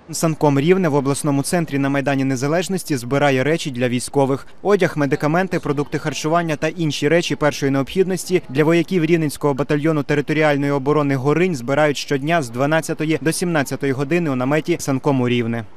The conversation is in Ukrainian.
Санком Рівне в обласному центрі на Майдані Незалежності збирає речі для військових. Одяг, медикаменти, продукти харчування та інші речі першої необхідності для вояків Рівненського батальйону територіальної оборони «Горинь» збирають щодня з 12 до 17 години у наметі Санкому Рівне.